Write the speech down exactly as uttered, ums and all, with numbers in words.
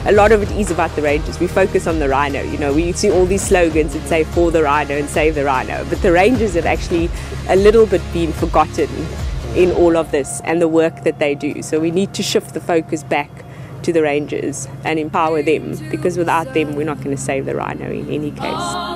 a lot of it is about the rangers. We focus on the rhino. You know, we see all these slogans that say for the rhino and save the rhino, but the rangers have actually a little bit been forgotten in all of this and the work that they do. So we need to shift the focus back to the rangers and empower them, because without them we're not going to save the rhino in any case.